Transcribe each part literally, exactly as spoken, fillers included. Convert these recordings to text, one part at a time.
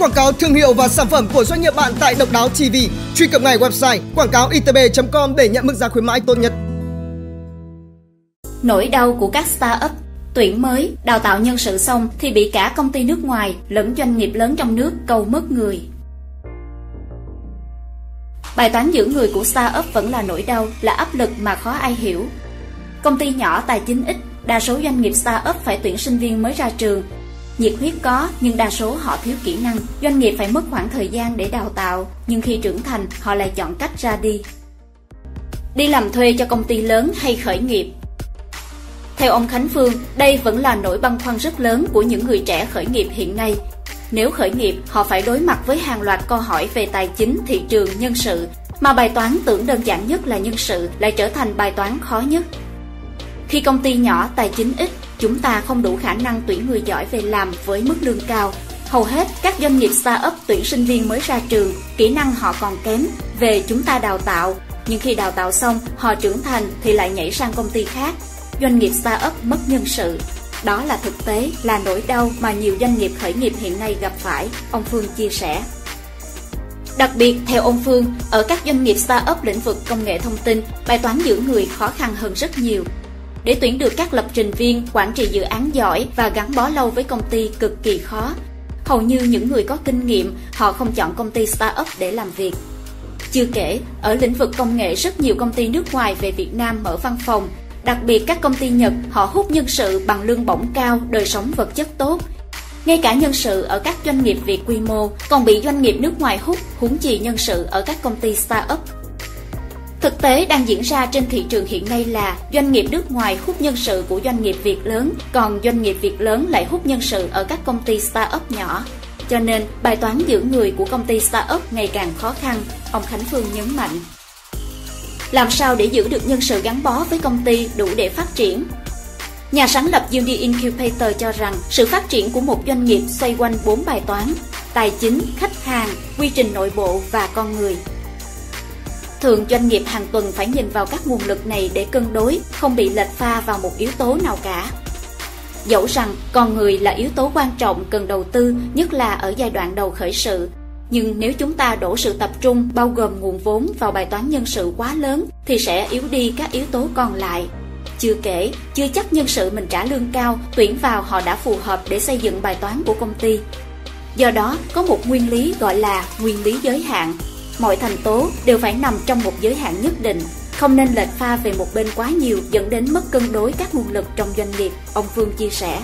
Quảng cáo thương hiệu và sản phẩm của doanh nghiệp bạn tại Độc Đáo ti vi. Truy cập ngay website quảng cáo i tê bê chấm com để nhận mức giá khuyến mãi tốt nhất. Nỗi đau của các startup: tuyển mới, đào tạo nhân sự xong thì bị cả công ty nước ngoài lẫn doanh nghiệp lớn trong nước câu mất người. Bài toán giữ người của startup vẫn là nỗi đau, là áp lực mà khó ai hiểu. Công ty nhỏ, tài chính ít, đa số doanh nghiệp startup phải tuyển sinh viên mới ra trường. Nhiệt huyết có, nhưng đa số họ thiếu kỹ năng. Doanh nghiệp phải mất khoảng thời gian để đào tạo, nhưng khi trưởng thành, họ lại chọn cách ra đi. Đi làm thuê cho công ty lớn hay khởi nghiệp? Theo ông Khánh Phương, đây vẫn là nỗi băn khoăn rất lớn của những người trẻ khởi nghiệp hiện nay. Nếu khởi nghiệp, họ phải đối mặt với hàng loạt câu hỏi về tài chính, thị trường, nhân sự, mà bài toán tưởng đơn giản nhất là nhân sự lại trở thành bài toán khó nhất. Khi công ty nhỏ, tài chính ít, chúng ta không đủ khả năng tuyển người giỏi về làm với mức lương cao. Hầu hết các doanh nghiệp startup tuyển sinh viên mới ra trường, kỹ năng họ còn kém, về chúng ta đào tạo, nhưng khi đào tạo xong, họ trưởng thành thì lại nhảy sang công ty khác. Doanh nghiệp startup mất nhân sự. Đó là thực tế, là nỗi đau mà nhiều doanh nghiệp khởi nghiệp hiện nay gặp phải, ông Phương chia sẻ. Đặc biệt, theo ông Phương, ở các doanh nghiệp startup lĩnh vực công nghệ thông tin, bài toán giữ người khó khăn hơn rất nhiều. Để tuyển được các lập trình viên, quản trị dự án giỏi và gắn bó lâu với công ty cực kỳ khó. Hầu như những người có kinh nghiệm, họ không chọn công ty startup để làm việc. Chưa kể, ở lĩnh vực công nghệ rất nhiều công ty nước ngoài về Việt Nam mở văn phòng. Đặc biệt các công ty Nhật, họ hút nhân sự bằng lương bổng cao, đời sống vật chất tốt. Ngay cả nhân sự ở các doanh nghiệp Việt quy mô còn bị doanh nghiệp nước ngoài hút, huống chi nhân sự ở các công ty startup. Thực tế đang diễn ra trên thị trường hiện nay là doanh nghiệp nước ngoài hút nhân sự của doanh nghiệp Việt lớn, còn doanh nghiệp Việt lớn lại hút nhân sự ở các công ty startup nhỏ. Cho nên, bài toán giữ người của công ty startup ngày càng khó khăn, ông Khánh Phương nhấn mạnh. Làm sao để giữ được nhân sự gắn bó với công ty đủ để phát triển? Nhà sáng lập Uni Incubator cho rằng sự phát triển của một doanh nghiệp xoay quanh bốn bài toán: tài chính, khách hàng, quy trình nội bộ và con người. Thường doanh nghiệp hàng tuần phải nhìn vào các nguồn lực này để cân đối, không bị lệch pha vào một yếu tố nào cả. Dẫu rằng con người là yếu tố quan trọng cần đầu tư, nhất là ở giai đoạn đầu khởi sự. Nhưng nếu chúng ta đổ sự tập trung bao gồm nguồn vốn vào bài toán nhân sự quá lớn thì sẽ yếu đi các yếu tố còn lại. Chưa kể, chưa chắc nhân sự mình trả lương cao, tuyển vào họ đã phù hợp để xây dựng bài toán của công ty. Do đó, có một nguyên lý gọi là nguyên lý giới hạn. Mọi thành tố đều phải nằm trong một giới hạn nhất định, không nên lệch pha về một bên quá nhiều dẫn đến mất cân đối các nguồn lực trong doanh nghiệp, ông Phương chia sẻ.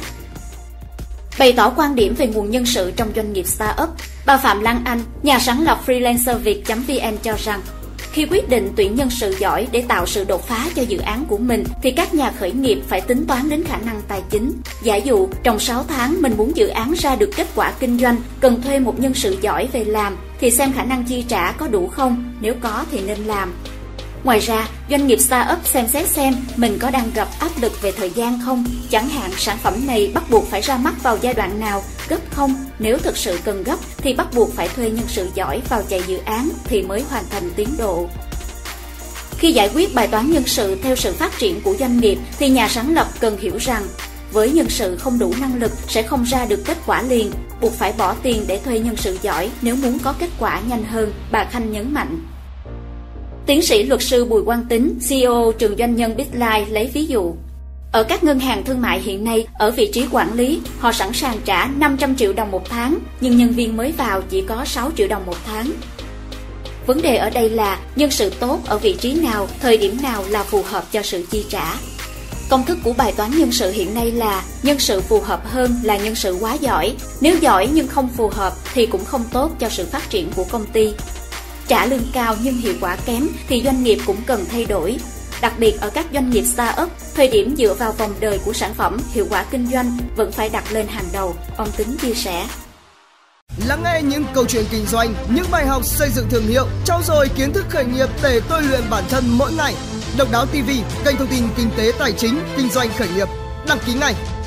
Bày tỏ quan điểm về nguồn nhân sự trong doanh nghiệp startup, bà Phạm Lan Anh, nhà sáng lập freelancerviet chấm vn cho rằng, khi quyết định tuyển nhân sự giỏi để tạo sự đột phá cho dự án của mình thì các nhà khởi nghiệp phải tính toán đến khả năng tài chính. Giả dụ, trong sáu tháng mình muốn dự án ra được kết quả kinh doanh, cần thuê một nhân sự giỏi về làm, thì xem khả năng chi trả có đủ không, nếu có thì nên làm. Ngoài ra, doanh nghiệp startup xem xét xem mình có đang gặp áp lực về thời gian không, chẳng hạn sản phẩm này bắt buộc phải ra mắt vào giai đoạn nào, gấp không, nếu thực sự cần gấp thì bắt buộc phải thuê nhân sự giỏi vào chạy dự án thì mới hoàn thành tiến độ. Khi giải quyết bài toán nhân sự theo sự phát triển của doanh nghiệp thì nhà sáng lập cần hiểu rằng với nhân sự không đủ năng lực sẽ không ra được kết quả liền, buộc phải bỏ tiền để thuê nhân sự giỏi nếu muốn có kết quả nhanh hơn, bà Khanh nhấn mạnh. Tiến sĩ luật sư Bùi Quang Tính, xê e ô trường doanh nhân Bitline lấy ví dụ. Ở các ngân hàng thương mại hiện nay, ở vị trí quản lý, họ sẵn sàng trả năm trăm triệu đồng một tháng, nhưng nhân viên mới vào chỉ có sáu triệu đồng một tháng. Vấn đề ở đây là nhân sự tốt ở vị trí nào, thời điểm nào là phù hợp cho sự chi trả. Công thức của bài toán nhân sự hiện nay là nhân sự phù hợp hơn là nhân sự quá giỏi. Nếu giỏi nhưng không phù hợp thì cũng không tốt cho sự phát triển của công ty. Trả lương cao nhưng hiệu quả kém thì doanh nghiệp cũng cần thay đổi. Đặc biệt ở các doanh nghiệp startup, thời điểm dựa vào vòng đời của sản phẩm, hiệu quả kinh doanh vẫn phải đặt lên hàng đầu, ông Tính chia sẻ. Lắng nghe những câu chuyện kinh doanh, những bài học xây dựng thương hiệu, trau dồi kiến thức khởi nghiệp để tôi luyện bản thân mỗi ngày. Độc Đáo ti vi, kênh thông tin kinh tế tài chính, kinh doanh khởi nghiệp. Đăng ký ngay.